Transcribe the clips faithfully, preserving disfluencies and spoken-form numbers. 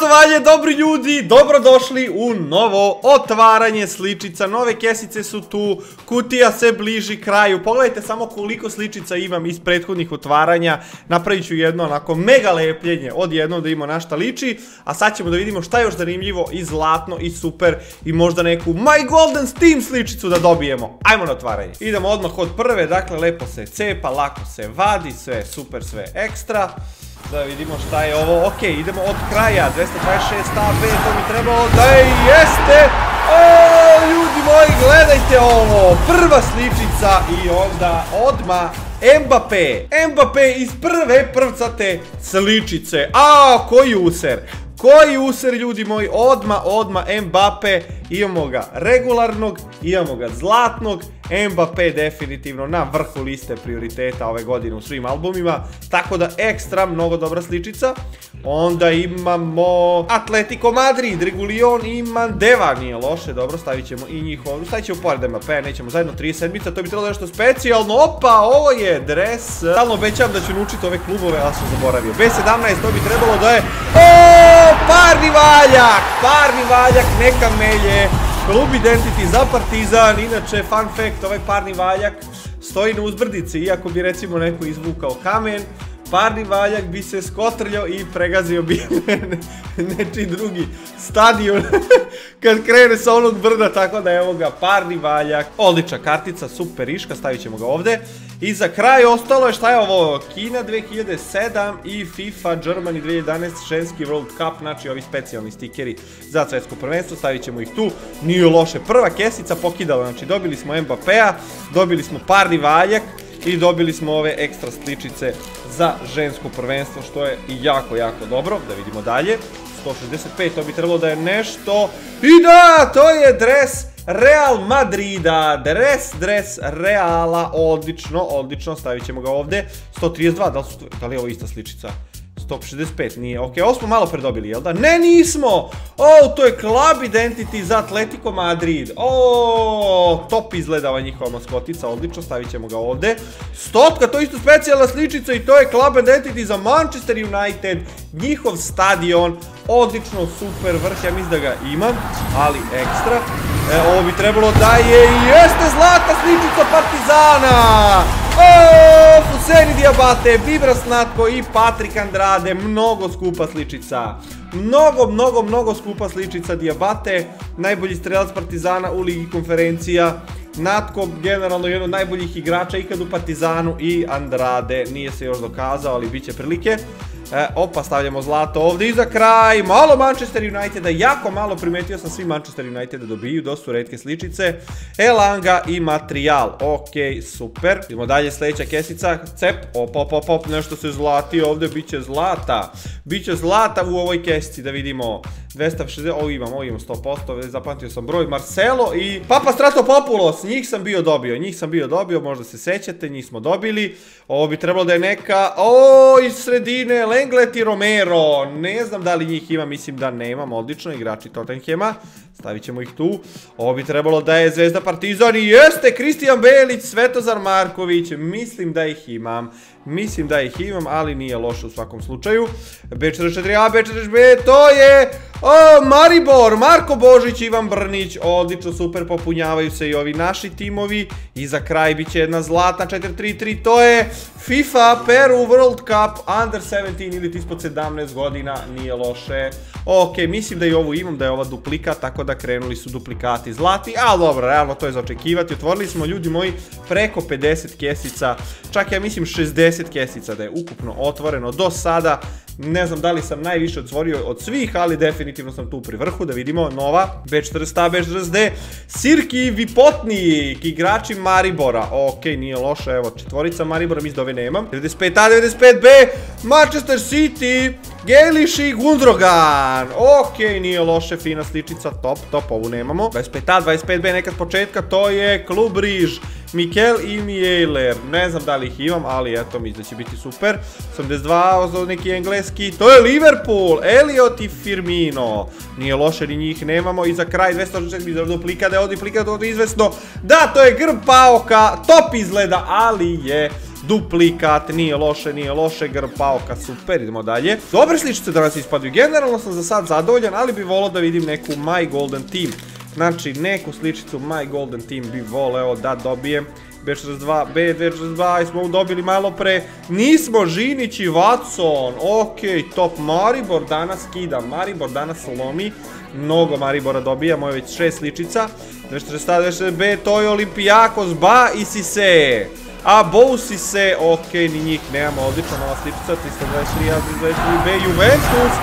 Poštovanje, dobri ljudi, dobrodošli u novo otvaranje sličica. Nove kesice su tu, kutija se bliži kraju. Pogledajte samo koliko sličica imam iz prethodnih otvaranja. Napravit ću jedno onako mega lepljenje od jednog da imamo na šta liči. A sad ćemo da vidimo šta je još zanimljivo i zlatno i super i možda neku My Golden Steam sličicu da dobijemo. Ajmo na otvaranje. Idemo odmah od prve, dakle lepo se cepa, lako se vadi, sve super, sve ekstra. Da vidimo šta je ovo. Ok, idemo od kraja. dvesta dvadeset šest A B, to bi trebalo da je jeste. O, ljudi moji, gledajte ovo. Prva sličica i onda odmah Mbappé. Mbappé iz prve prvcate sličice. A, koji user. Koji user, ljudi moji, odmah, odmah Mbappé. Imamo ga regularnog, imamo ga zlatnog. Mbappé definitivno na vrhu liste prioriteta ove godine u svim albumima. Tako da ekstra, mnogo dobra sličica. Onda imamo Atletico Madrid, Regulion i Mandeva. Nije loše, dobro, stavit ćemo i njih ovdje. Stavit ćemo pored Mbappé, nećemo zajedno trideset sedmica. To bi trebalo nešto specijalno. Opa, ovo je dres. Stalno obećavam da ću naučiti ove klubove, ali sam zaboravio. B sedamnaest, to bi trebalo da je... O, parni valjak, parni valjak, neka melje. Klub Identity za Partizan. Inače, fun fact, ovaj parni valjak stoji na uzbrdici, iako bi recimo neko izvukao kamen. Parni valjak bi se skotrljao i pregazio bi nečiji drugi stadion kad krene sa onog brda, tako da evo ga, parni valjak. Odlična kartica, super iška, stavit ćemo ga ovde. I za kraj ostalo je, šta je ovo, Kina dve hiljade sedam i FIFA Germany dve hiljade jedanaest ženski World Cup, znači ovi specijalni stikeri za svetsko prvenstvo, stavit ćemo ih tu. Nije loše, prva kesica pokidala, znači dobili smo Mbappéa, dobili smo parni valjak i dobili smo ove ekstra sličice za žensko prvenstvo, što je jako, jako dobro. Da vidimo dalje. sto šezdeset pet, to bi trebalo da je nešto. I da, to je dres Real Madrida. Dres, dres Reala. Odlično, odlično. Stavit ćemo ga ovde. sto trideset dva, da li, su, da li je ovo ista sličica? sto šezdeset pet, nije. Ok, ovo smo malo predobili, jel da? Ne, nismo! O, to je Club Identity za Atletico Madrid. O, top izgleda ova njihova maskotica, odlično, stavit ćemo ga ovde. Stotka, to je isto specijalna sličica i to je Club Identity za Manchester United. Njihov stadion, odlično, super, vrh, ja mislim da ga imam, ali ekstra. E, ovo bi trebalo da je i jeste zlata sličica Partizana! O, Fuseni Diabate, Vibras Natko i Patrick Andrade, mnogo skupa sličica. Mnogo, mnogo, mnogo skupa sličica Diabate, najbolji strelac Partizana u Ligi konferencija. Natko, generalno jedan od najboljih igrača ikad u Partizanu i Andrade, nije se još dokazao, ali bit će prilike. E, opa, stavljamo zlato ovdje i za kraj, malo Manchester Uniteda, jako malo, primetio sam svi Manchester Uniteda dobiju, dosta su retke sličice, Elanga i Material, ok, super. Idemo dalje, sljedeća kesica, cep, op, op, op, op, nešto se zlati ovdje, bit će zlata, bit će zlata u ovoj kesici, da vidimo, dvesta šezdeset, ovo imam, ovo imam sto posto, zapamtio sam broj, Marcelo i Papa Stratopoulos, njih sam bio dobio, njih sam bio dobio, možda se sećate, njih smo dobili, ovo bi trebalo da je neka, o, iz sredine, Lenglet i Romero, ne znam da li njih ima, mislim da nemam, odlično, igrači Tottenhema, stavit ćemo ih tu. Ovo bi trebalo da je Zvezda Partizan i jeste, Kristijan Belić, Svetozar Marković, mislim da ih imam, mislim da ih imam, ali nije loše u svakom slučaju. B četrdeset četiri A, B četrdeset B, to je o, Maribor, Marko Božić, Ivan Brnić, odlično, super, popunjavaju se i ovi naši timovi. I za kraj bit će jedna zlatna četiri tri tri, to je FIFA Peru World Cup Under sedamnaest ili ispod sedamnaest godina, nije loše. Ok, mislim da i ovu imam, da je ova duplikat, tako da krenuli su duplikati zlati, ali dobro, realno to je za očekivati. Otvorili smo, ljudi moji, preko pedeset kesica, čak ja mislim šezdeset kesica da je ukupno otvoreno do sada. Ne znam da li sam najviše otvorio od svih, ali definitivno sam tu pri vrhu. Da vidimo, nova, B četrdeset A, B četrdeset D, Sirki Vipotnik, igrači Maribora. Ok, nije loše, evo, četvorica Maribora, mislim da ove nemam. devedeset pet A, devedeset pet B, Manchester City, Geliš i Gundogan. Ok, nije loše, fina sličica, top, top, ovu nemamo. dvadeset pet A, dvadeset pet B, nekad početka, to je Klub Riž, Mikel i Mijejler, ne znam da li ih imam, ali eto, mislim da će biti super. osamdeset dva, neki engleski, to je Liverpool, Elliot i Firmino, nije loše, ni njih nemamo. I za kraj dvesta šezdeset četiri, duplikat, evo duplikat, ovdje izvesno, da, to je grb Paoka, top izgleda, ali je duplikat, nije loše, nije loše, grpaoka, super, idemo dalje. Dobre sličice danas ispadaju, generalno sam za sad zadovoljan, ali bi volao da vidim neku My Golden Team. Znači, neku sličicu My Golden Team bi voleo da dobijem. B četrdeset dva, B dvesta četrdeset dva, smo dobili malo pre. Nismo, Žinić i Watson. Okej, top. Maribor danas kida, Maribor danas lomi. Mnogo Maribora dobijamo, je već šest sličica. dvesta četrdeset dva, B, to je Olimpijakos, Ba i Sise. A Bousi se, okej, ni njih nemamo, odlično, nova sličica, trista dvadeset tri, trista dvadeset tri, B, Juventus.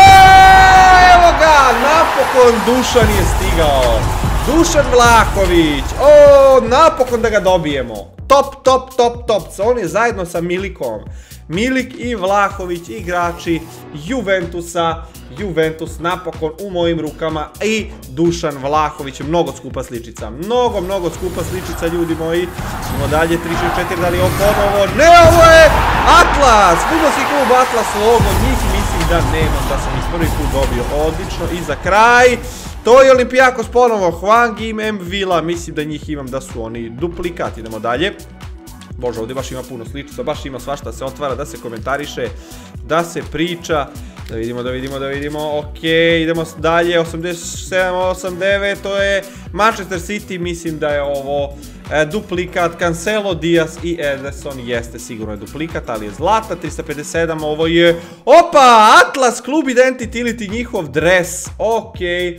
Evo ga, napokon Dušan je stigao. Dušan Vlahović, o, napokon da ga dobijemo. Top, top, top, top, on je zajedno sa Milikom. Milik i Vlahović, igrači Juventusa. Juventus napokon u mojim rukama i Dušan Vlahović, mnogo skupa sličica, mnogo, mnogo skupa sličica, ljudi moji. Idemo dalje, tri šest četiri, da li je ovo ponovo? Ne, ovo je Atlas, fudbalski klub Atlas logo, njih mislim da nemam, da sam ih prvi put dobio, odlično. I za kraj, to je Olimpijakos ponovo, Hwangim, M. Villa, mislim da njih imam, da su oni duplikat. Idemo dalje. Bože, ovdje baš ima puno sličica, baš ima svašta se otvara, da se komentariše, da se priča. Da vidimo, da vidimo, da vidimo, okej, idemo dalje, osamdeset sedam osamdeset devet, to je Manchester City, mislim da je ovo duplikat, Cancelo, Diaz i Ederson, jeste, sigurno je duplikat, ali je zlata, trista pedeset sedam, ovo je, opa, Atlas, klub Identity, njihov dres, okej.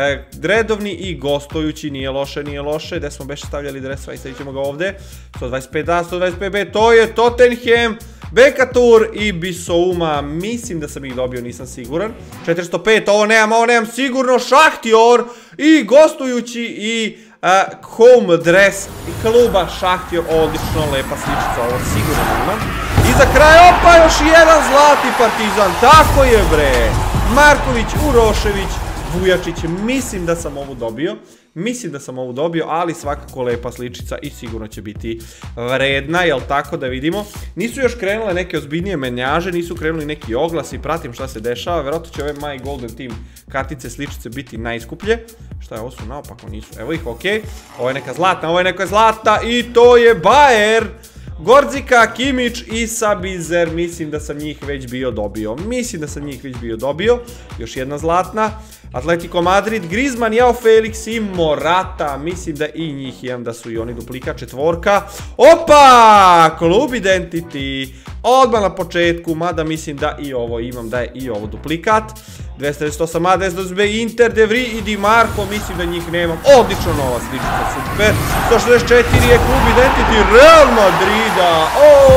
Redovni i gostujući, nije loše, nije loše, gde smo beše stavljali dres, aj stavit ćemo ga ovde, sto dvadeset pet A, sto dvadeset pet B, to je Tottenham, Bekatur i Bisouma, mislim da sam ih dobio, nisam siguran, četiristo pet, ovo nemam, ovo nemam sigurno, Šahtjor i gostujući i home dress i kluba Šahtjor, odlično, lepa sličica, ovo sigurno imam. I za kraj, opa, još jedan zlati Partizan, tako je bre, Marković, Urošević, Vujačić, mislim da sam ovu dobio, mislim da sam ovu dobio, ali svakako lepa sličica i sigurno će biti vredna, jel tako, da vidimo. Nisu još krenule neke ozbiljnije menjaže, nisu krenuli neki oglasi, pratim šta se dešava, verovatno će ove My Golden Team kartice, sličice biti najskuplje. Šta je, ovo su naopako, nisu, evo ih, okej, ovo je neka zlatna, ovo je neka zlata i to je Bayer. Gorzika, Kimić i Sabizer, mislim da sam njih već bio dobio, mislim da sam njih već bio dobio, još jedna zlatna, Atletico Madrid, Griezmann, Joao Felix i Morata, mislim da i njih imam, da su i oni duplika, četvorka, opa, klub Identity, odmah na početku, mada mislim da i ovo imam, da je i ovo duplikat, dvesta devedeset osam A, dvesta devedeset B, Inter, De Vrij i Di Marco, mislim da njih nemam, odlično nova sličica, super, sto šezdeset četiri je klub Identity, Real Madrida,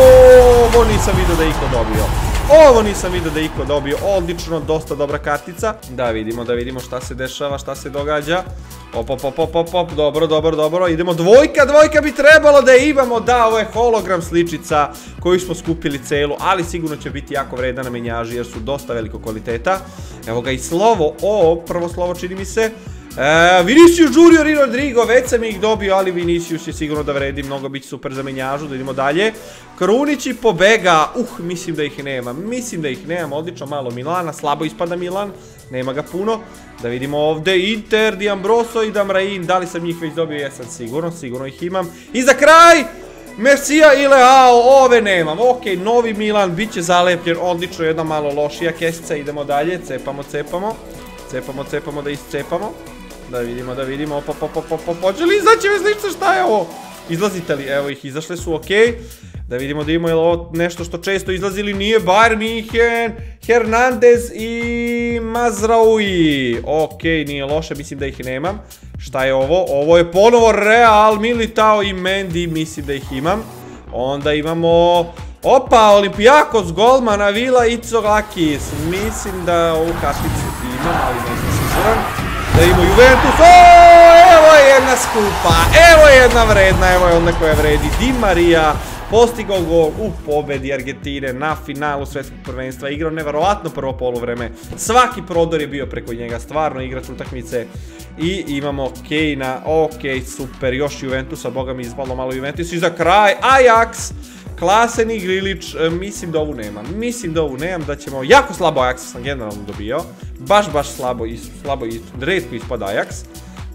ovo nisam vidio da je iko dobio, ovo nisam vidio da je iko dobio, odlično, dosta dobra kartica, da vidimo, da vidimo šta se dešava, šta se događa, op, op, op, op, op, op, dobro, dobro, dobro, idemo, dvojka, dvojka bi trebalo da imamo, da, ovo je hologram sličica koju smo skupili celu, ali sigurno će biti jako vredna na menjaži jer su dosta veliko kvaliteta, evo ga i slovo, o, prvo slovo čini mi se, Vinicius Junior i Rodrigo, već sam ih dobio, ali Vinicius je sigurno da vredi, mnogo biti super za menjažu, da idemo dalje. Krunić i Pobega, uh, mislim da ih nema, mislim da ih nemam, odlično, malo Milana, slabo ispada Milan, nema ga puno. Da vidimo ovde, Inter, Di Ambroso i Damrain, da li sam njih već dobio, jesam sigurno, sigurno ih imam. I za kraj, Mercija i Leao, ove nemam, okej, novi Milan, bit će zalepljen, odlično, jedna malo lošija kesica, idemo dalje, cepamo, cepamo, cepamo, cepamo, da iscepamo. Da vidimo, da vidimo, op, op, op, op, op, hoće li izaći ove sličice, šta je ovo? Izlazite li? Evo ih, izašle su, okej. Da vidimo da imamo, je li ovo nešto što često izlazi ili nije, Bayern München, Hernandez i Mazraoui. Okej, nije loše, mislim da ih nemam. Šta je ovo? Ovo je ponovo Real, Militao i Mendy, mislim da ih imam. Onda imamo, opa, Olimpijakos, Golmana, Villa i Cogakis. Mislim da ovu karticu imam, ali nisam siguran. Da imamo Juventus, ooo, evo je jedna skupa, evo je jedna vredna, evo je onda koja vredi, Di Maria, postigao gol u pobedi Argentine na finalu svetskog prvenstva, igrao neverovatno prvo poluvreme, svaki prodor je bio preko njega, stvarno igrač utakmice. I imamo Kejna, okej, super, još Juventusa, boga mi izvalo malo Juventus i za kraj Ajax. Klasen i Grilić, mislim da ovu nemam, mislim da ovu nemam, da ćemo, jako slabo Ajax sam generalno dobio, baš, baš slabo i, slabo i, redko ispada Ajax,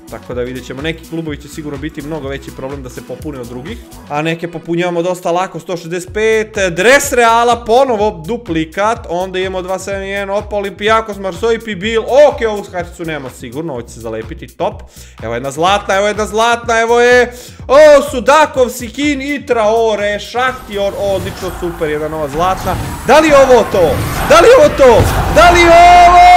Tako da vidjet ćemo, neki klubovi će sigurno biti mnogo veći problem da se popune od drugih. A neke popunjavamo dosta lako, sto šezdeset pet, dres Reala, ponovo duplikat, onda imamo dva sedam jedan, opa Olimpijakos, Marseille, Pibil, ok, ovu karticu nemamo sigurno, ovo će se zalepiti, top. Evo jedna zlatna, evo jedna zlatna, evo je, o, Sudakov, Sikin i Traore, Šahtjor, odlično, super, jedna nova zlatna. Da li je ovo to? Da li je ovo to? Da li je ovo?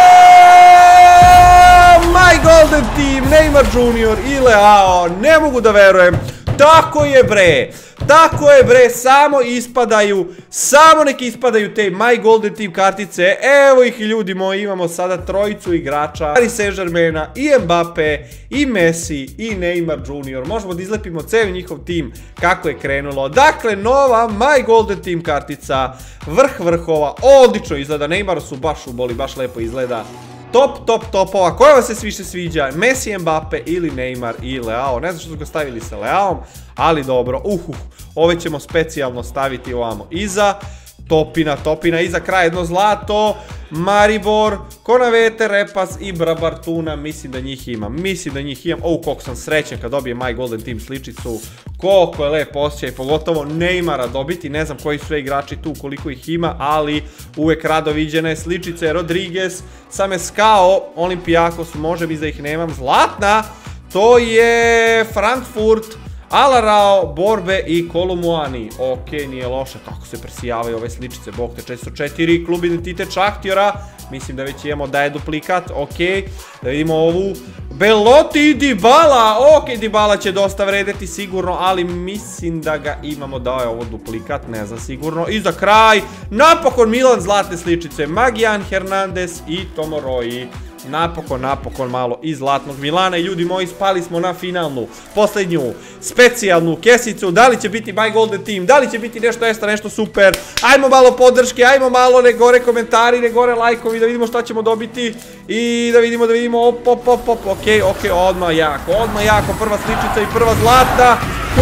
My Golden Team, Neymar junior i Leao, ne mogu da verujem, tako je bre, tako je bre, samo ispadaju, samo neki ispadaju te My Golden Team kartice, evo ih ljudi moji, imamo sada trojicu igrača, Paris Saint-Germaina, i Mbappe, i Messi, i Neymar junior, možemo da izlepimo ceo njihov tim kako je krenulo, dakle nova My Golden Team kartica, vrh vrhova, odlično izgleda, Neymar su baš uboli, baš lepo izgleda. Top, top, topova, koja vas se više sviđa, Messi, Mbappe ili Neymar i Leao, ne znam što su ga stavili sa Leaom, ali dobro, uhuh, ove ćemo specijalno staviti ovamo iza, topina, topina, iza kraja jedno zlato, Maribor, Konavete, Repas i Brabartuna, mislim da njih imam, mislim da njih imam, o, koliko sam srećen kad dobijem My Golden Team sličicu, koliko je lep osjećaj, pogotovo Neymara dobiti, ne znam koji su sve igrači tu, koliko ih ima, ali uvek rado viđene sličice, Rodriguez, Sameskao, Olimpijakos, može mi da ih nemam, zlatna, to je Frankfurt, Alarao, Borbe i Kolumuani. Ok, nije loše, kako se presijavaju ove sličice, bog te četiristo četiri, klub identitet Šahtjora, mislim da već imamo da je duplikat, ok, da vidimo ovu, Belotti i Dybala, ok, Dybala će dosta vredeti sigurno, ali mislim da ga imamo da je ovo duplikat, ne znam sigurno, i za kraj, napokon Milan zlatne sličice, Magijan, Hernandez i Tomoroji. Napokon, napokon malo iz zlatnog Milana i ljudi moji, spali smo na finalnu, posljednju, specijalnu kesicu, da li će biti My Golden Team, da li će biti nešto ekstra, nešto super, ajmo malo podrške, ajmo malo ne gore komentari, ne gore lajkovi, da vidimo šta ćemo dobiti i da vidimo, da vidimo, op, op, op, op, ok, ok, odmah jako, odmah jako, prva sličica i prva zlatna,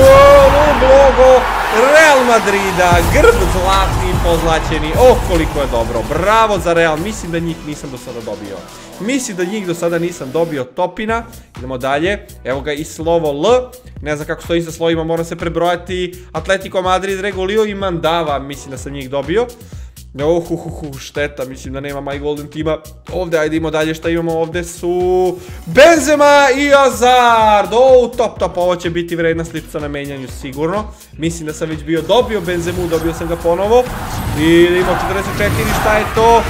logo Real Madrida, grb zlatni pozlaćeni, oh koliko je dobro, bravo za Real, mislim da njih nisam do sada dobio, mislim da njih do sada nisam dobio, topina, idemo dalje, evo ga i slovo L, ne znam kako stoji sa slovima, moram se prebrojati, Atletico Madrid, Regulio i Mandava, mislim da sam njih dobio. Uhuhuhu, šteta, mislim da nema My Golden Teama. Ovdje, ajde idemo dalje, šta imamo ovdje su Benzema i Hazard. O, top, top, ovo će biti vredna sličica na menjanju sigurno. Mislim da sam već bio dobio Benzemu, dobio sam ga ponovo. I imamo četrdeset četiri, šta je to?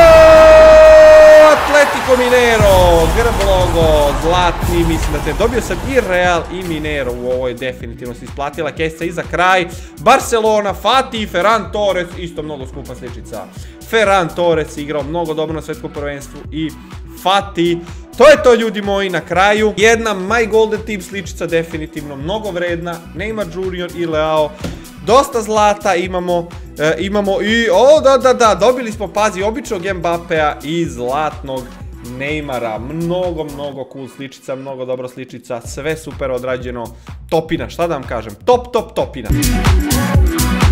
Atletico Minero, grb logo, zlatni, mislim da te dobio sam i Real i Minero, u ovoj definitivno se isplatila kesica i za kraj, Barcelona, Fatih, Ferran Torres, isto mnogo skupa sličica, Ferran Torres igrao mnogo dobro na svetskom prvenstvu i Fatih, to je to ljudi moji na kraju, jedna My Golden Team sličica definitivno mnogo vredna, Neymar junior i Leao, dosta zlata imamo, e, imamo i, o da da da, dobili smo, pazi, običnog Mbappea i zlatnog Neymara, mnogo, mnogo cool sličica, mnogo dobro sličica, sve super odrađeno, topina, šta da vam kažem, top, top, topina.